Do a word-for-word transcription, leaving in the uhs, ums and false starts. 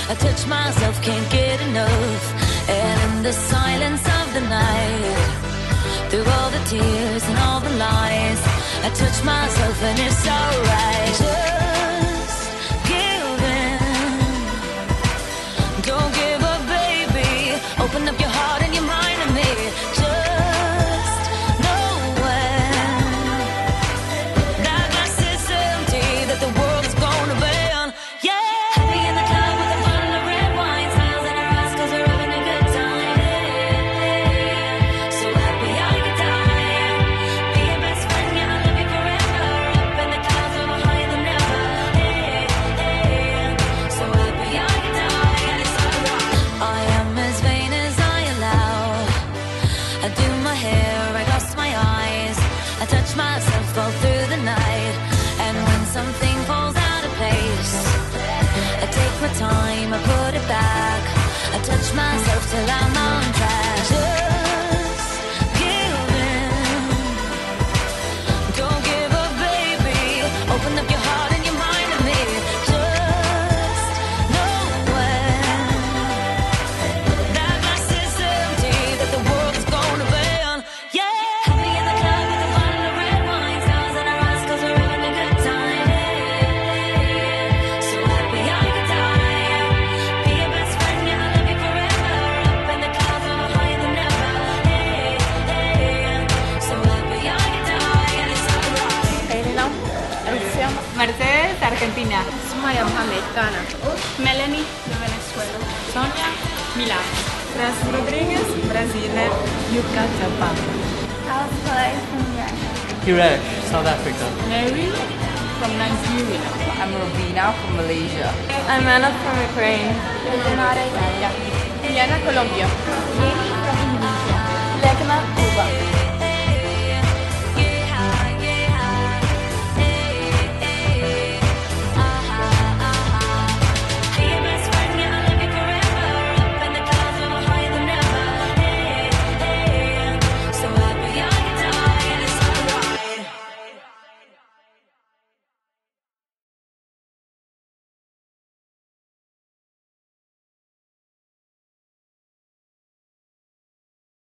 I touch myself, can't get enough. And in the silence of the night, through all the tears and all the lies, I touch myself and it's alright. Just give in. Don't give up, baby. Open up your heart and your mind to me. Just know when that glass is empty, that the world is gonna burn. Yeah. Happy in the club with a bottle of red wine, smiles in our eyes 'cause we're having a good time. So happy I could die. Be your best friend and I'll love you forever. Up in the clouds over higher than ever. So happy I could die and it's alright. I am as vain as I allow. I do my hair, I gloss my eyes, I touch myself all through the night. And when something falls out of place, I take my time, I put it back, I touch myself till I'm on track. Just give in. Don't give up, baby. Open up your heart and your mind to me. Just know when that glass is empty, that the world is gonna burn. Yeah. Happy in the club with a bottle of red wine, stars in our eyes 'cause we're having a good time. So happy I could die. Be your best friend and I'll love you forever. Up in the clouds over higher than ever. So happy I could die and it's alright. Elena, Alicia, Mercedes, Argentina. Sumaya Mohamed, Ghana. Melanie, de Venezuela. Sonia, Milano. Francis Rodriguez, Brasile. Yuka, Japan. Alice Clay from Uganda. Hiresh, South Africa. Mary, from Nigeria. I'm Robina from Malaysia. I'm Anna from Ukraine. Diana, Colombia. Katie